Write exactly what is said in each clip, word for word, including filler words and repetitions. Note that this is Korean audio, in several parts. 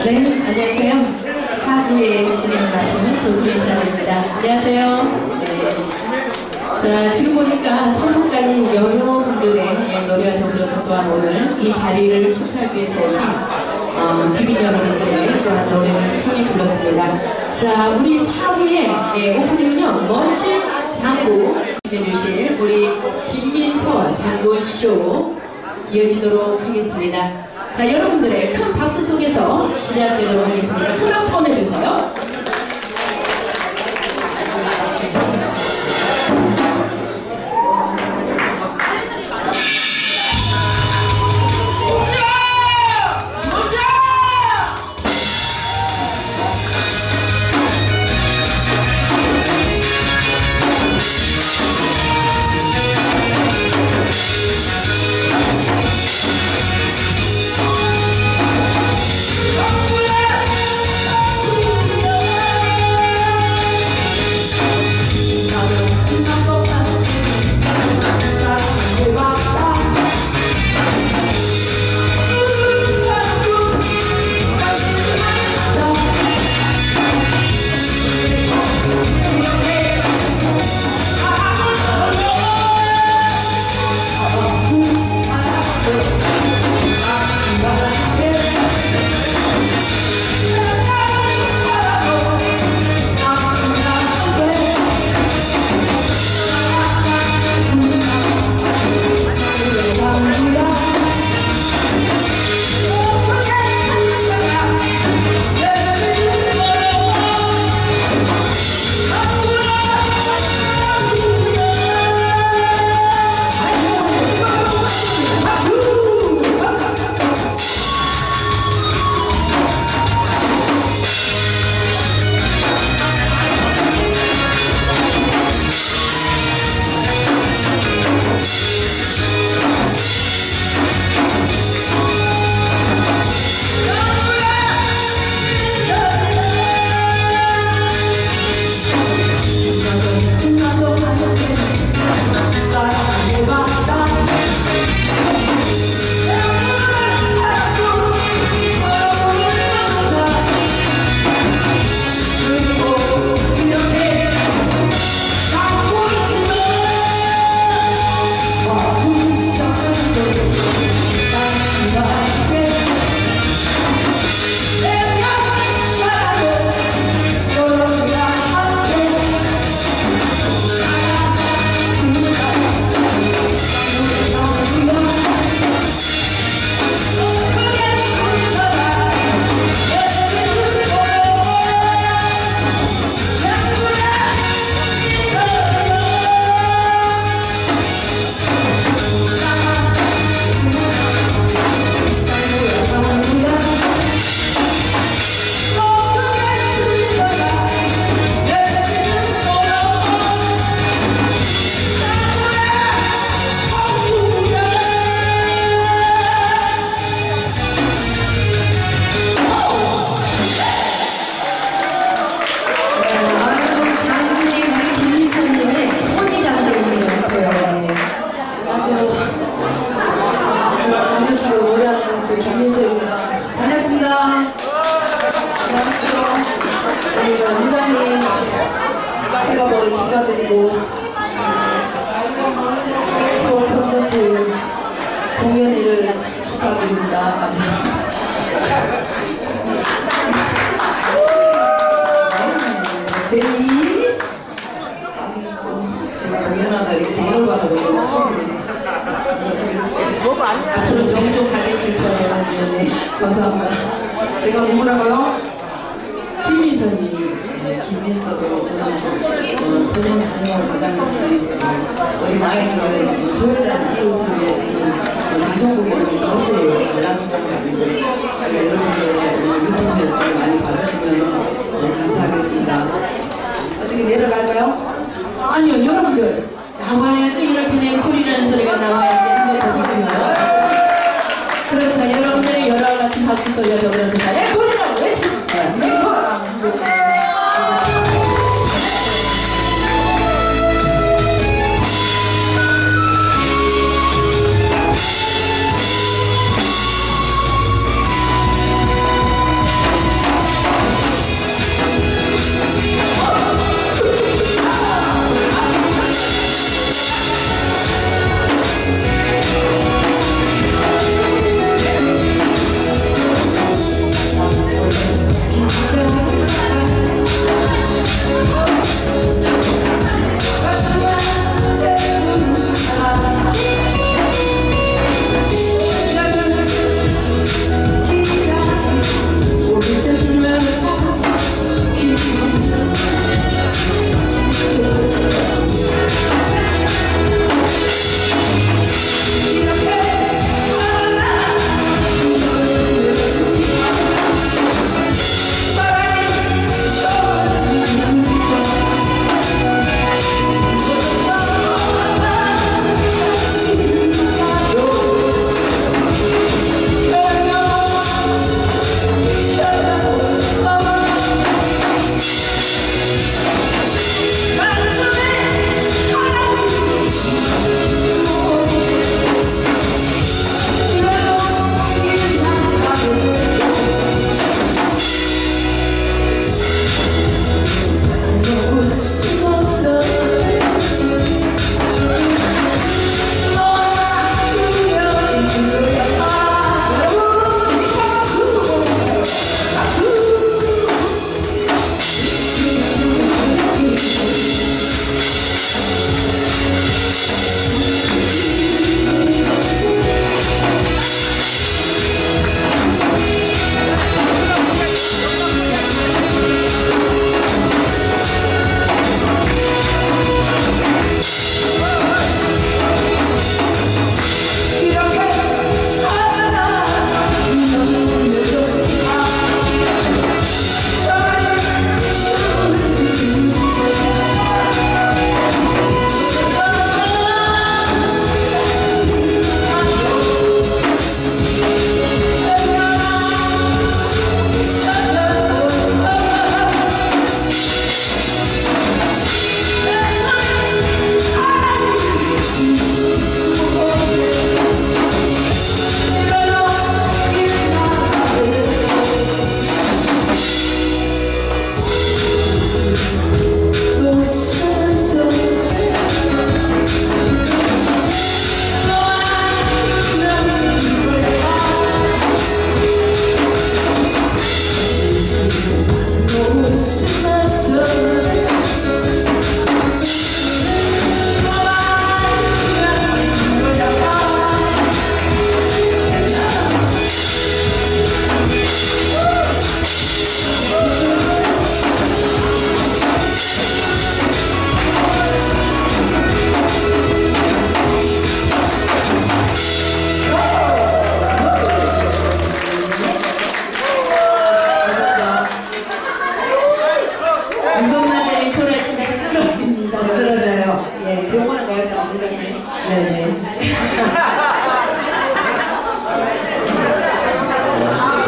네, 안녕하세요. 사부의 진행을 맡은 조수민 사부입니다. 안녕하세요. 네. 자, 지금 보니까 삼부까지 여러분들의 노래와 더불어서 또한 오늘 이 자리를 축하하기 위해서 오신 어, 비빈 여러분들의 또한 노래를 청해 들었습니다. 자, 우리 사부의 네, 오프닝은요, 멋진 장구 해주실 우리 김민서 장구쇼 이어지도록 하겠습니다. 자, 여러분들의 큰 박수 속에서 시작되도록 하겠습니다. 큰 박수 보내주세요. 공연일을 축하드립니다. 제이 아니 또 제가 공연하다 이렇게 돈을 받아보고 처음이에요. 앞으로 정도 받으실 거예요. 네, 감사합니다. 제가 누구라고요? 김민서님. 네, 김민서도 저는 어, 소년 소녀 과장님들 우리 아이들을 소외된 이웃을 위해 저는 자성곡에는 버스를 달라진 것 같은데 여러분들 유튜브에서 많이 봐주시면 어, 감사하겠습니다. 어떻게 내려갈까요? 아니요, 여러분들 나와야죠. 이럴 텐데 앵콜이라는 소리가 나와야 한번 더 듣잖아요. 그렇죠. 여러분들의 열화 같은 박수 소리가 더불어서 앵콜이라고 외쳐주세요. 앵콜!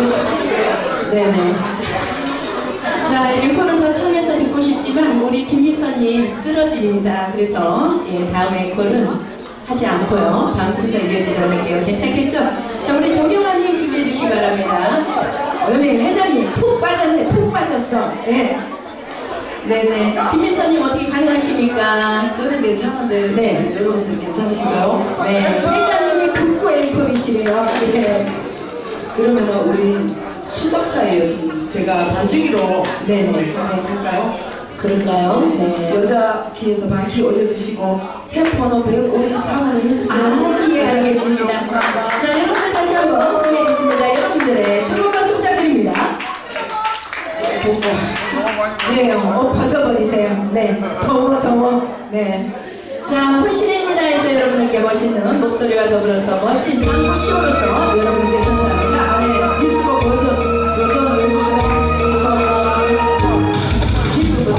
주시는 거예요. 네네. 자, 앵콜은 더 청해서 듣고 싶지만 우리 김미선님 쓰러집니다. 그래서 예, 다음 앵콜은 하지 않고요. 다음 순서 이어지도록 할게요. 괜찮겠죠? 자, 우리 조경아님 준비해 주시기 바랍니다. 왜냐면 회장님 푹 빠졌네. 푹 빠졌어. 네. 네네. 김미선님 어떻게 가능하십니까? 저는 괜찮은데 네. 여러분들 괜찮으신가요? 네. 회장님이 극구 앵콜이시래요. 네. 그러면은 우리 수덕사의 제가 반주기로 네네. 한번 할까요? 그럴까요? 네. 여자 키에서 반키 올려주시고 템포는 백오십삼 으로 해주세요. 아, 예, 알겠습니다. 감사합니다. 자, 여러분들 다시 한번 준비하겠습니다. 여러분들의 뜨거운 박수 부탁드립니다. 보고 네, 어, 벗어버리세요. 네, 더워, 더워. 네. 자, 혼신의 힘을 다해서 여러분들께 멋있는 목소리와 더불어서 멋진 장구쇼로서 여러분들께 선사합니다. 아, 네. 디스코 버전 버전을 해주세요. 감사합니다. 디스코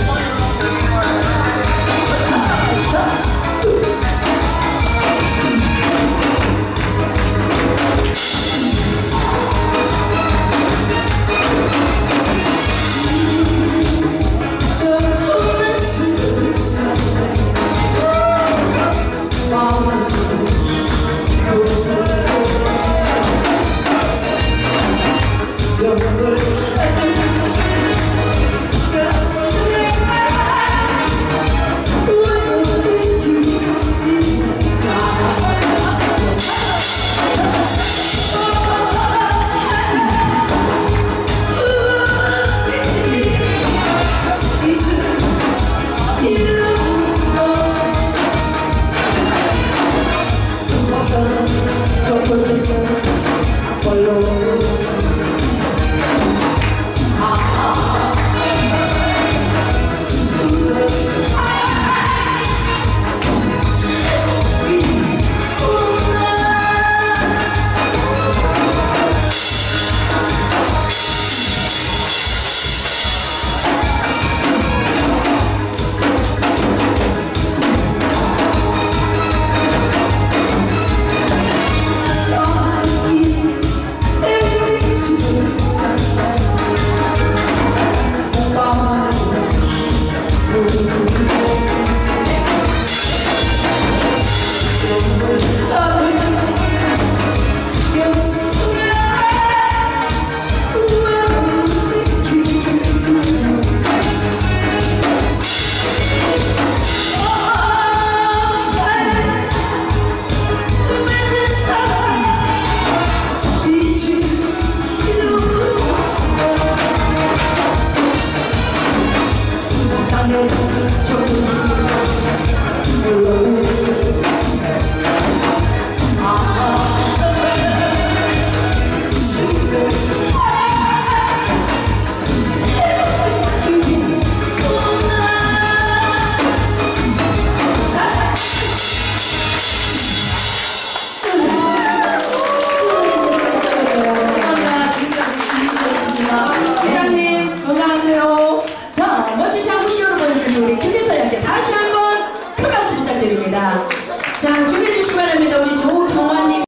자, 준비해 주시기 바랍니다. 우리 조